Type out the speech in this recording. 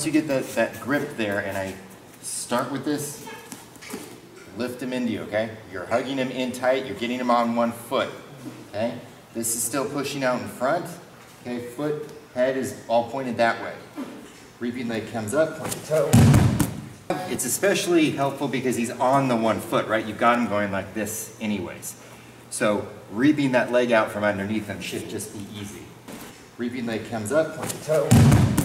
Once you get that grip there, and I start with this, lift him into you, okay? You're hugging him in tight, you're getting him on one foot, okay? This is still pushing out in front, okay? Foot, head is all pointed that way. Reaping leg comes up, point the toe. It's especially helpful because he's on the one foot, right? You've got him going like this anyways. So reaping that leg out from underneath him should just be easy. Reaping leg comes up, point the toe.